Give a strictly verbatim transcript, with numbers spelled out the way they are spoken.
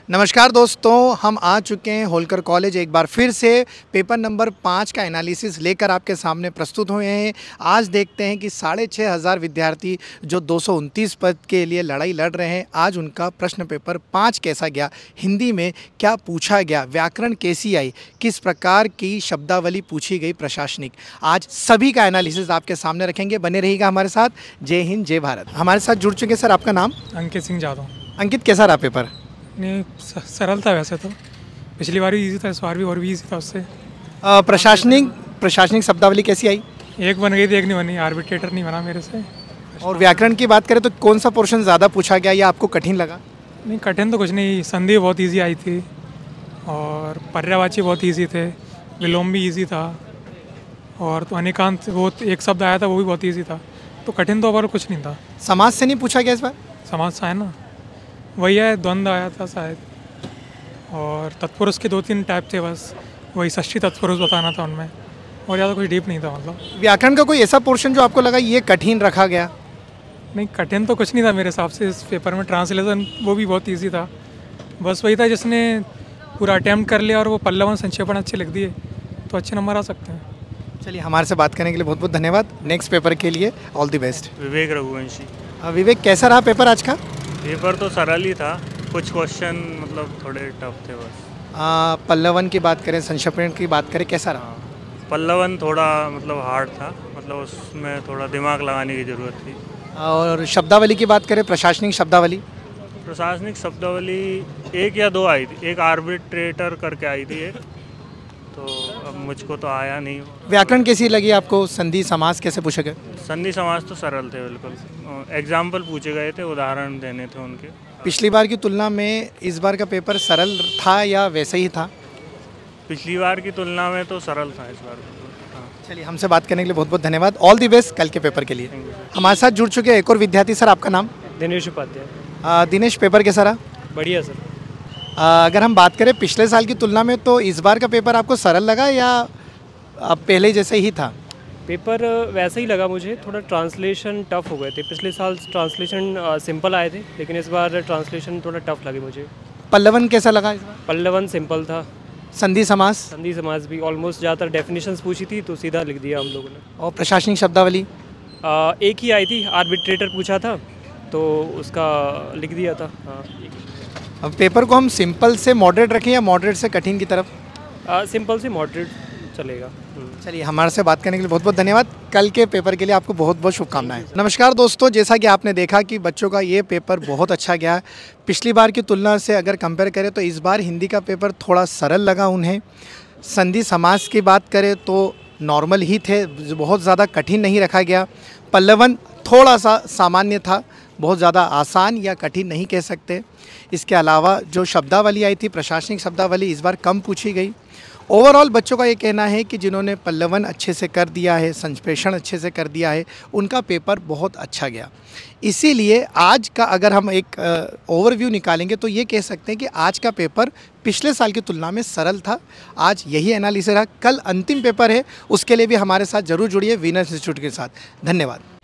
नमस्कार दोस्तों, हम आ चुके हैं होलकर कॉलेज एक बार फिर से पेपर नंबर पाँच का एनालिसिस लेकर आपके सामने प्रस्तुत हुए हैं। आज देखते हैं कि साढ़े छः हज़ार विद्यार्थी जो दो सौ उनतीस पद के लिए लड़ाई लड़ रहे हैं, आज उनका प्रश्न पेपर पाँच कैसा गया, हिंदी में क्या पूछा गया, व्याकरण कैसी आई, किस प्रकार की शब्दावली पूछी गई प्रशासनिक, आज सभी का एनालिसिस आपके सामने रखेंगे। बने रहिएगा हमारे साथ। जय हिंद, जय भारत। हमारे साथ जुड़ चुके सर, आपका नाम? अंकित सिंह जादव। अंकित, कैसा रहा पेपर? नहीं, सरल था वैसे तो। पिछली बार भी इजी था, इस बार भी और भी इजी था उससे। प्रशासनिक प्रशासनिक शब्दावली कैसी आई? एक बन गई थी, एक नहीं बनी। आर्बिट्रेटर नहीं बना मेरे से। और व्याकरण की बात करें तो कौन सा पोर्शन ज़्यादा पूछा गया या आपको कठिन लगा? नहीं, कठिन तो कुछ नहीं। संधि बहुत इजी आई थी और पर्यायवाची बहुत इजी थे, विलोम भी इजी था, और तो अनेकांत वो एक शब्द आया था वो भी बहुत इजी था। तो कठिन तो और कुछ नहीं था। समाज से नहीं पूछा गया इस बार? समाज से है ना, वही है, द्वंद्व आया था शायद, और तत्पुरुष के दो तीन टाइप थे बस, वही षष्ठी तत्पुरुष बताना था उनमें, और ज़्यादा कुछ डीप नहीं था। मतलब व्याकरण का कोई ऐसा पोर्शन जो आपको लगा ये कठिन रखा गया? नहीं, कठिन तो कुछ नहीं था मेरे हिसाब से इस पेपर में। ट्रांसलेशन वो भी बहुत ईजी था, बस वही था जिसने पूरा अटैम्प्ट कर लिया और वो पल्लवन संक्षेपण अच्छे लिख दिए तो अच्छे नंबर आ सकते हैं। चलिए, हमारे से बात करने के लिए बहुत बहुत धन्यवाद। नेक्स्ट पेपर के लिए all the best. Vivek Raghuvanshi. Vivek, कैसा रहा पेपर आज का? पेपर तो सरल ही था, कुछ क्वेश्चन मतलब थोड़े टफ थे बस। आ, पल्लवन की बात करें, संक्षेपण की बात करें, कैसा रहा? पल्लवन थोड़ा मतलब हार्ड था, मतलब उसमें थोड़ा दिमाग लगाने की ज़रूरत थी। और शब्दावली की बात करें, प्रशासनिक शब्दावली? प्रशासनिक शब्दावली एक या दो आई थी, एक आर्बिट्रेटर करके आई थी एक, तो अब मुझको तो आया नहीं। व्याकरण कैसी लगी आपको? संधि समास कैसे पूछे गए? संधि समास तो सरल थे बिल्कुल, एग्जाम्पल पूछे गए थे, उदाहरण देने थे उनके। पिछली बार की तुलना में इस बार का पेपर सरल था या वैसे ही था? पिछली बार की तुलना में तो सरल था इस बार। हाँ। चलिए, हमसे बात करने के लिए बहुत बहुत धन्यवाद। ऑल दी बेस्ट कल के पेपर के लिए। हमारे साथ जुड़ चुके एक और विद्यार्थी। सर, आपका नाम? दिनेश उपाध्याय। आ, दिनेश, पेपर कैसा रहा? बढ़िया सर। आ, अगर हम बात करें पिछले साल की तुलना में, तो इस बार का पेपर आपको सरल लगा या अब पहले जैसे ही था? पेपर वैसे ही लगा मुझे, थोड़ा ट्रांसलेशन टफ हो गए थे। पिछले साल ट्रांसलेशन सिंपल आए थे, लेकिन इस बार ट्रांसलेशन थोड़ा टफ लगे मुझे। पल्लवन कैसा लगा इस बार? पल्लवन सिंपल था। संधि समास? संधि समास भी ऑलमोस्ट ज़्यादातर डेफिनेशंस पूछी थी तो सीधा लिख दिया हम लोगों ने। और प्रशासनिक शब्दावली? आ, एक ही आई थी, आर्बिट्रेटर पूछा था तो उसका लिख दिया था। हाँ, अब पेपर को हम सिंपल से मॉडरेट रखें या मॉडरेट से कठिन की तरफ? आ, सिंपल से मॉडरेट चलेगा। चलिए, हमारे से बात करने के लिए बहुत बहुत धन्यवाद। कल के पेपर के लिए आपको बहुत बहुत शुभकामनाएं। नमस्कार दोस्तों, जैसा कि आपने देखा कि बच्चों का ये पेपर बहुत अच्छा गया है। पिछली बार की तुलना से अगर कंपेयर करें तो इस बार हिंदी का पेपर थोड़ा सरल लगा उन्हें। संधि समास की बात करें तो नॉर्मल ही थे, बहुत ज़्यादा कठिन नहीं रखा गया। पल्लवन थोड़ा सा सामान्य था, बहुत ज़्यादा आसान या कठिन नहीं कह सकते। इसके अलावा जो शब्दावली आई थी, प्रशासनिक शब्दावली, इस बार कम पूछी गई। ओवरऑल बच्चों का ये कहना है कि जिन्होंने पल्लवन अच्छे से कर दिया है, संप्रेषण अच्छे से कर दिया है, उनका पेपर बहुत अच्छा गया। इसीलिए आज का अगर हम एक ओवरव्यू निकालेंगे तो ये कह सकते हैं कि आज का पेपर पिछले साल की तुलना में सरल था। आज यही एनालिसिस रहा। कल अंतिम पेपर है, उसके लिए भी हमारे साथ ज़रूर जुड़िए विनर्स इंस्टीट्यूट के साथ। धन्यवाद।